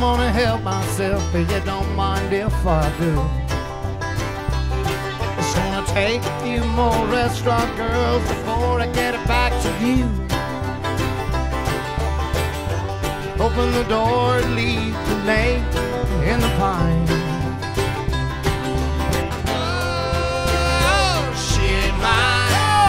gonna help myself, if you don't mind if I do. It's gonna take a few more restaurant girls before I get it back to you. Open the door and leave the name in the pine. Oh, she ain't mine.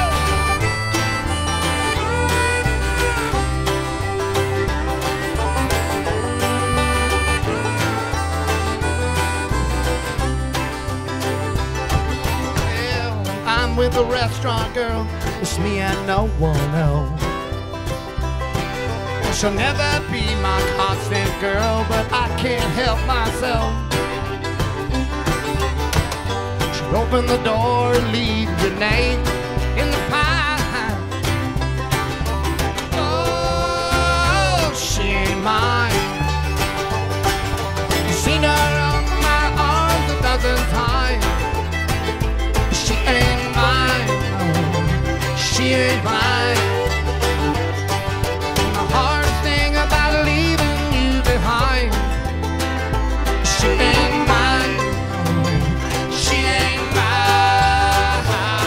I'm with a restaurant girl, it's me and no one else. She'll never be my constant girl, but I can't help myself. She'll open the door and leave your name in the pie. Oh, she ain't mine. You've seen her on my arms a dozen times. She ain't mine. Oh, she ain't mine. She ain't mine. She ain't mine.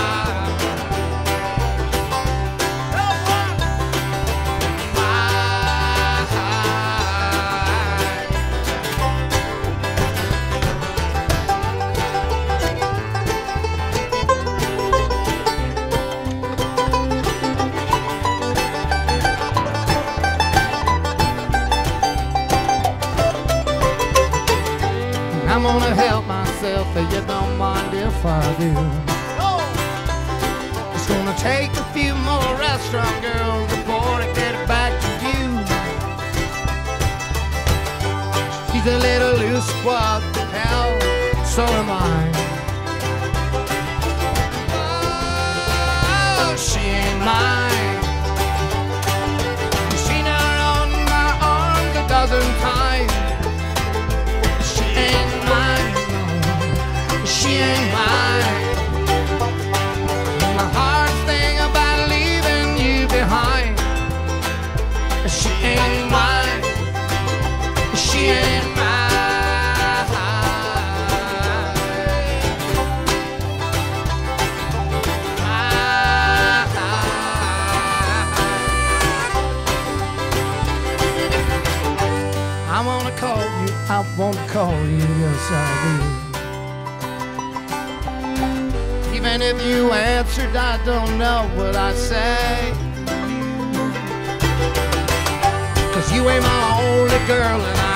I'm gonna help myself, if you don't mind if I do. It's gonna take a few more restaurant girls before I get it back to you. She's a little loose, what the hell, so am I. Oh, she ain't mine. You've seen her on my arms a dozen times. She ain't mine. My hardest thing about leaving you behind. She ain't mine. She ain't mine. I wanna call you, I wanna call you, yes I do. Even if you answered, I don't know what I'd say. 'Cause you ain't my only girl and